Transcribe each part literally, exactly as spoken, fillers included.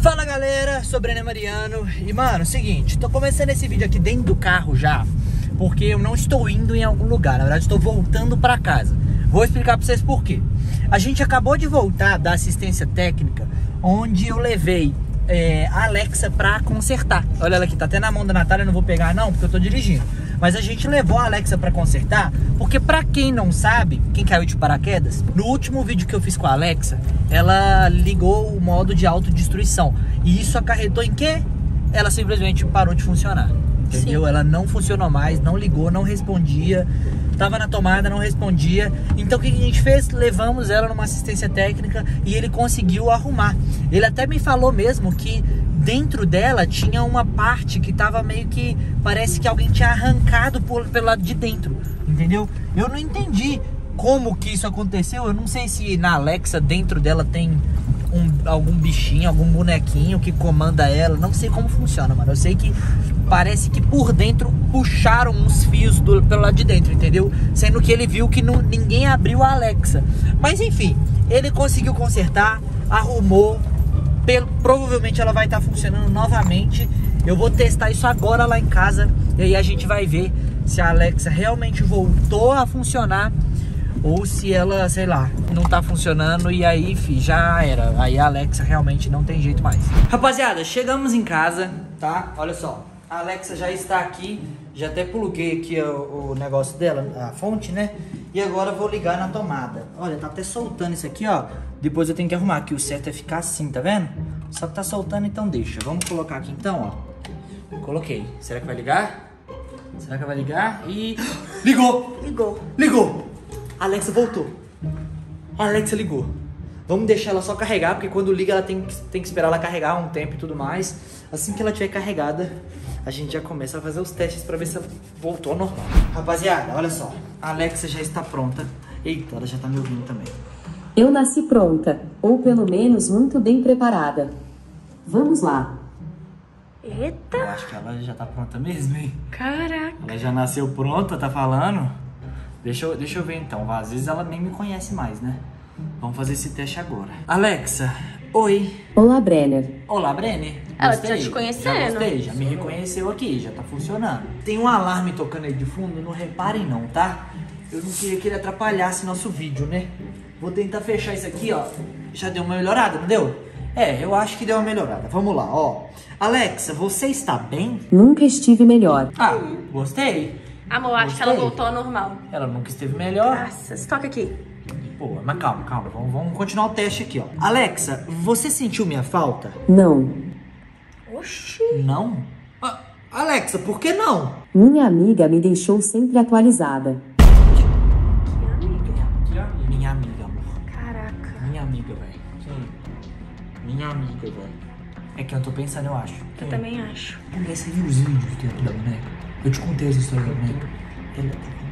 Fala galera, sou o Brenner Mariano. E mano, seguinte, tô começando esse vídeo aqui dentro do carro já, porque eu não estou indo em algum lugar. Na verdade estou voltando pra casa. Vou explicar pra vocês por quê. A gente acabou de voltar da assistência técnica, onde eu levei é, a Alexa pra consertar. Olha ela aqui, tá até na mão da Natália, não vou pegar não, porque eu tô dirigindo. Mas a gente levou a Alexa pra consertar, porque pra quem não sabe, quem caiu de paraquedas, no último vídeo que eu fiz com a Alexa, ela ligou o modo de autodestruição. E isso acarretou em quê? Ela simplesmente parou de funcionar, entendeu? Sim. Ela não funcionou mais, não ligou, não respondia, tava na tomada, não respondia. Então o que a gente fez? Levamos ela numa assistência técnica e ele conseguiu arrumar. Ele até me falou mesmo que dentro dela tinha uma parte que tava meio que... Parece que alguém tinha arrancado por, pelo lado de dentro, entendeu? Eu não entendi como que isso aconteceu. Eu não sei se na Alexa dentro dela tem um, algum bichinho, algum bonequinho que comanda ela. Não sei como funciona, mano. Eu sei que parece que por dentro puxaram uns fios do, pelo lado de dentro, entendeu? Sendo que ele viu que não, ninguém abriu a Alexa. Mas enfim, ele conseguiu consertar, arrumou. Pelo, provavelmente ela vai estar funcionando novamente. Eu vou testar isso agora lá em casa. E aí a gente vai ver se a Alexa realmente voltou a funcionar ou se ela, sei lá, não tá funcionando. E aí, fi, já era. Aí a Alexa realmente não tem jeito mais. Rapaziada, chegamos em casa, tá? Olha só, a Alexa já está aqui. Já até pluguei aqui o, o negócio dela, a fonte, né? E agora eu vou ligar na tomada. Olha, tá até soltando isso aqui, ó. Depois eu tenho que arrumar, que o certo é ficar assim, tá vendo? Só que tá soltando, então deixa. Vamos colocar aqui então, ó. Coloquei. Será que vai ligar? Será que vai ligar? E... Ligou! Ligou. Ligou! A Alexa voltou. A Alexa ligou. Vamos deixar ela só carregar, porque quando liga ela tem que, tem que esperar ela carregar um tempo e tudo mais. Assim que ela estiver carregada, a gente já começa a fazer os testes pra ver se ela voltou ao normal. Rapaziada, olha só. A Alexa já está pronta. Eita, ela já tá me ouvindo também. Eu nasci pronta, ou pelo menos muito bem preparada. Vamos lá. Eita! Eu acho que ela já tá pronta mesmo, hein? Caraca! Ela já nasceu pronta, tá falando? Deixa eu, deixa eu ver então. Às vezes ela nem me conhece mais, né? Vamos fazer esse teste agora. Alexa, oi. Olá, Brenner. Olá, Brenner. Ela Gostei. tá te conhecendo. Já gostei, já me reconheceu aqui, já tá funcionando. Tem um alarme tocando aí de fundo, não reparem não, tá? Eu não queria que ele atrapalhasse nosso vídeo, né? Vou tentar fechar isso aqui, ó. Já deu uma melhorada, não deu? É, eu acho que deu uma melhorada. Vamos lá, ó. Alexa, você está bem? Nunca estive melhor. Ah, gostei. Amor, acho Gostei. que ela voltou ao normal. Ela nunca esteve melhor. Graças. Toca aqui. Pô, mas calma, calma. Vamos, vamos continuar o teste aqui, ó. Alexa, você sentiu minha falta? Não. Oxi. Não? Ah, Alexa, por que não? Minha amiga me deixou sempre atualizada. Que amiga. Minha amiga, amor. Caraca. Minha amiga, velho. Minha amiga, velho. É que eu tô pensando, eu acho. Eu é. também acho. Porque você viu os vídeos do tempo da boneca? Eu te contei as histórias da boneca. Ela...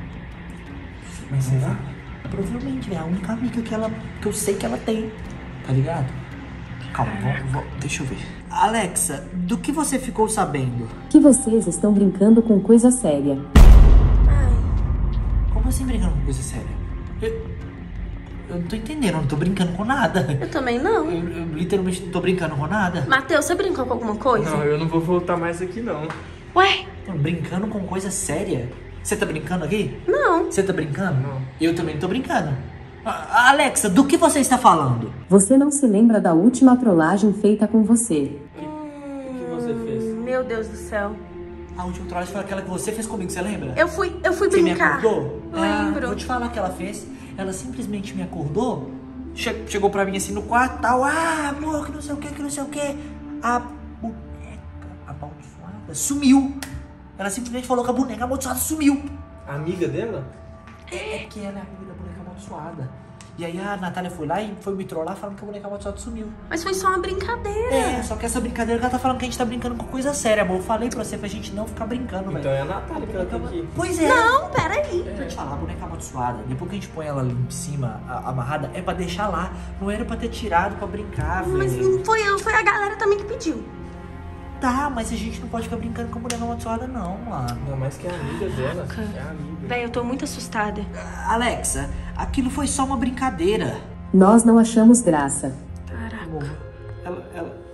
Mas será? Provavelmente é a única amiga que, ela, que eu sei que ela tem. Tá ligado? Calma, vou, vou, deixa eu ver. Alexa, do que você ficou sabendo? Que vocês estão brincando com coisa séria. Ai. Como assim brincando com coisa séria? Eu, eu não tô entendendo, eu não tô brincando com nada. Eu também não. Eu, eu literalmente não tô brincando com nada. Matheus, você brincou com alguma coisa? Não, eu não vou voltar mais aqui, não. Ué? Tô brincando com coisa séria? Você tá brincando aqui? Não. Você tá brincando? Não. Eu também tô brincando. A- Alexa, do que você está falando? Você não se lembra da última trollagem feita com você. O que você fez? Meu Deus do céu. A última trollagem foi aquela que você fez comigo, você lembra? Eu fui, eu fui Você me brincar. acordou? Lembro. Ah, vou te falar o que ela fez. Ela simplesmente me acordou, che- chegou pra mim assim no quarto e tal. Ah, amor, que não sei o que, que não sei o que. A boneca amaldiçoada sumiu. Ela simplesmente falou que a boneca amaldiçoada sumiu. A amiga dela? É que ela é amiga da boneca amaldiçoada. E aí a Natália foi lá e foi me trollar falando que a boneca amaldiçoada sumiu. Mas foi só uma brincadeira. É, só que essa brincadeira que ela tá falando que a gente tá brincando com coisa séria, amor. Eu falei pra você pra gente não ficar brincando, velho. Então é a Natália que ela tem que ir. Pois é. Não, peraí. Pra te falar, a boneca amaldiçoada, depois que a gente põe ela ali em cima, a- amarrada, é pra deixar lá. Não era pra ter tirado pra brincar, Mas velho. não foi eu, foi a galera também que pediu. Tá, mas a gente não pode ficar brincando com a boneca amaldiçoada, não, mano. Ainda mais que é a amiga dela. Caraca. É a amiga. Véi, eu tô muito assustada. Alexa, aquilo foi só uma brincadeira. Nós não achamos graça. Caraca. Amor, ela, ela...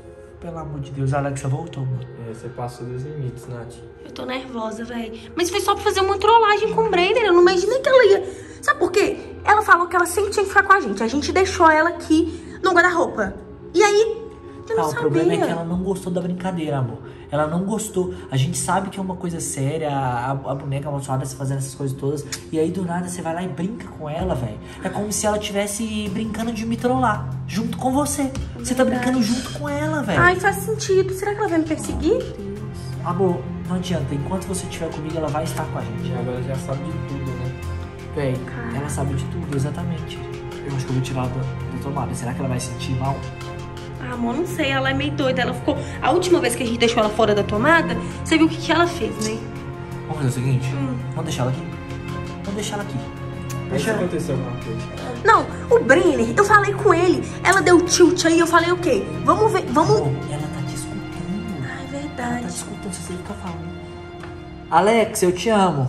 Pelo amor de Deus, a Alexa voltou, mano. É, você passou dos limites, Nath. Eu tô nervosa, velho. Mas foi só pra fazer uma trollagem com o Brenner. Eu não imaginei que ela ia... Sabe por quê? Ela falou que ela sempre tinha que ficar com a gente. A gente deixou ela aqui no guarda-roupa. E aí, eu não Ah, o sabia. problema é que ela não gostou da brincadeira, amor. Ela não gostou. A gente sabe que é uma coisa séria, a, a boneca amaldiçoada se fazendo essas coisas todas. E aí, do nada, você vai lá e brinca com ela, velho. É como se ela estivesse brincando de me trollar, junto com você. Você tá brincando junto com ela, velho. Ai, faz sentido. Será que ela vai me perseguir? Amor, não adianta. Enquanto você estiver comigo, ela vai estar com a gente. Agora já sabe de tudo, né? Véi, ela sabe de tudo, exatamente. Eu acho que eu vou tirar ela da, da tomada. Será que ela vai sentir mal? Ah, amor, não sei. Ela é meio doida. Ela ficou... A última vez que a gente deixou ela fora da tomada, você viu o que, que ela fez, né? Vamos fazer o seguinte? Hum. Vamos deixar ela aqui? Vamos deixar ela aqui. Mas Deixa se ela... acontecer alguma coisa. Não, o Brenner, eu falei com ele. Ela deu tilt aí, eu falei o quê? Vamos ver, vamos... Amor, ela tá te escutando. Ah, é Ela tá verdade. te escutando, se você fica falando. Alex, eu te amo.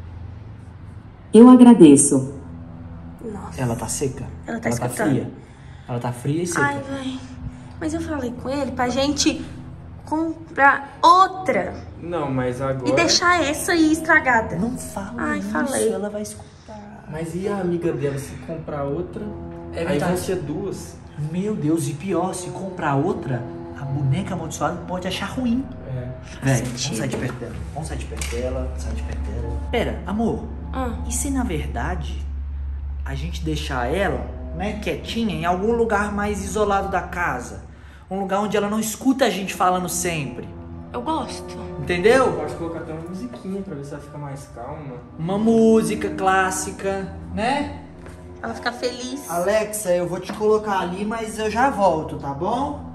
Eu agradeço. Nossa. Ela tá seca? Ela tá ela tá escutando. fria? Ela tá fria e seca. Ai, vai. Mas eu falei com ele pra gente comprar outra Não, mas agora... e deixar essa aí estragada. Não fala Ai, isso, falei. ela vai escutar. Mas e a amiga dela se comprar outra? É aí verdade. vai ser duas. Meu Deus, e pior, se comprar outra, a boneca amaldiçoada pode achar ruim. É. Véi, sentido. vamos sair de perto dela. Vamos sair de perto dela, sair de perto dela. Pera, amor, Ah, e se na verdade a gente deixar ela, né, quietinha em algum lugar mais isolado da casa? Um lugar onde ela não escuta a gente falando sempre. eu gosto. Entendeu? Pode colocar até uma musiquinha pra ver se ela fica mais calma. Uma música clássica, né? Ela fica feliz. Alexa, eu vou te colocar ali, mas eu já volto, tá bom?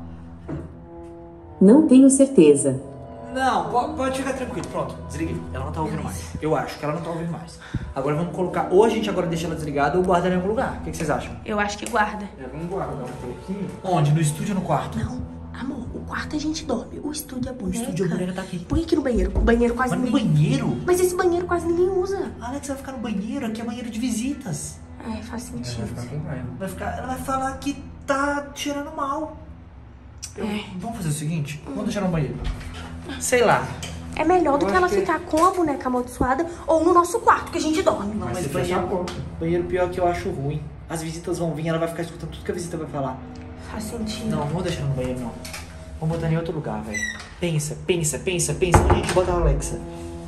Não tenho certeza. Não, pode, pode ficar tranquilo. Pronto, desliguei. Ela não tá ouvindo mais. Eu acho que ela não tá ouvindo mais. Agora vamos colocar, ou a gente agora deixa ela desligada ou guarda ela em algum lugar. O que, que vocês acham? Eu acho que guarda. É, vamos guardar um pouquinho. Onde? No estúdio ou no quarto? Não, amor, o quarto a gente dorme. O estúdio é O boneca. estúdio a boneca tá aqui. Põe aqui no banheiro. O banheiro quase Mas no ninguém... banheiro? Mas esse banheiro quase ninguém usa. Alex vai ficar no banheiro, aqui é banheiro de visitas. É, faz Ela vai sentido. ficar com raiva. Vai ficar, ela vai falar que tá cheirando mal. Eu- É. Vamos fazer o seguinte? Vamos deixar no banheiro. Sei lá. É melhor do Eu que ela acho que- ficar com a boneca amaldiçoada ou no nosso quarto, que a gente dorme. Não, Mas mas se banheiro, fechar a porta. banheiro pior que eu acho ruim. As visitas vão vir, ela vai ficar escutando tudo que a visita vai falar. Faz sentido. Não, não vou deixar no banheiro, não. Vamos botar em outro lugar, velho. Pensa, pensa, pensa, pensa. Onde a gente bota a Alexa?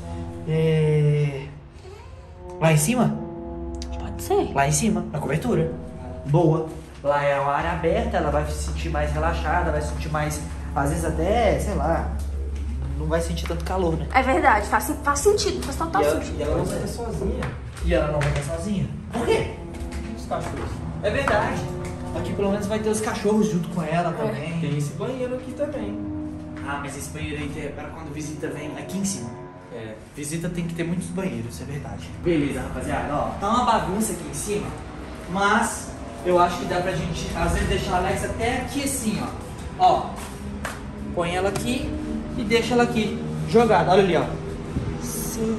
É... Lá em cima? Pode ser. Lá em cima, na cobertura. Boa. Lá é uma área aberta, ela vai se sentir mais relaxada, vai se sentir mais... Às vezes até, sei lá, não vai sentir tanto calor, né? É verdade, faz, faz sentido, faz total E ela, sentido. e ela Ela não vai vai estar sozinha. E ela não vai estar sozinha. Por quê? Os cachorros. É verdade. Aqui pelo menos vai ter os cachorros junto com ela também. Tem esse banheiro aqui também. Ah, mas esse banheiro aí é para quando visita vem aqui em cima. É. Visita tem que ter muitos banheiros, é verdade. Beleza, rapaziada, ó. Tá uma bagunça aqui em cima, mas eu acho que dá pra gente, às vezes, deixar a Alexa até aqui assim, ó. Ó, põe ela aqui e deixa ela aqui, jogada. Olha ali, ó. Sim.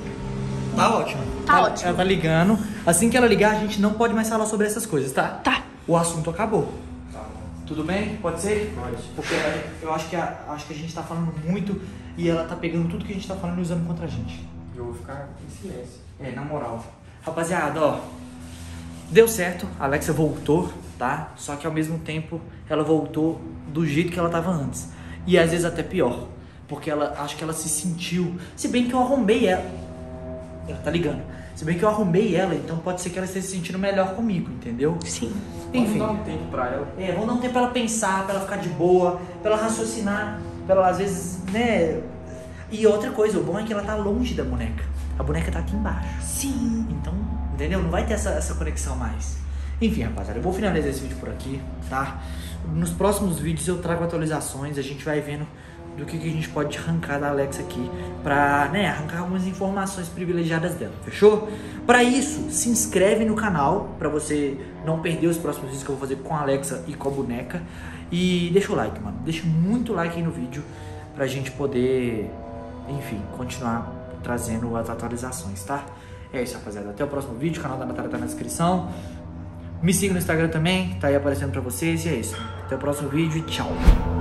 Tá ótimo. Tá ótimo. Ela tá ligando. Assim que ela ligar, a gente não pode mais falar sobre essas coisas, tá? Tá. O assunto acabou. Tá. Tudo bem? Pode ser? Pode. Porque eu acho que a, acho que a gente tá falando muito e ela tá pegando tudo que a gente tá falando e usando contra a gente. Eu vou ficar em silêncio. É, na moral. Rapaziada, ó. Deu certo, a Alexa voltou, tá? Só que ao mesmo tempo ela voltou do jeito que ela tava antes. E às vezes até pior. Porque ela, acho que ela se sentiu. Se bem que eu arrombei ela. Ela tá ligando. Se bem que eu arrombei ela, então pode ser que ela esteja se sentindo melhor comigo, entendeu? Sim. Enfim. Vamos dar um tempo pra ela. É, vamos dar um tempo pra ela pensar, pra ela ficar de boa, pra ela raciocinar, pra ela às vezes, né? E outra coisa, o bom é que ela tá longe da boneca. A boneca tá aqui embaixo. Sim. Então, entendeu? Não vai ter essa, essa conexão mais. Enfim, rapaziada, eu vou finalizar esse vídeo por aqui, tá? Nos próximos vídeos eu trago atualizações, a gente vai vendo do que, que a gente pode arrancar da Alexa aqui pra, né, arrancar algumas informações privilegiadas dela, fechou? Pra isso, se inscreve no canal pra você não perder os próximos vídeos que eu vou fazer com a Alexa e com a boneca. E deixa o like, mano, deixa muito like aí no vídeo pra gente poder, enfim, continuar trazendo as atualizações, tá? É isso, rapaziada, até o próximo vídeo, o canal da Natália tá na descrição. Me siga no Instagram também, tá aí aparecendo pra vocês e é isso. Até o próximo vídeo e tchau!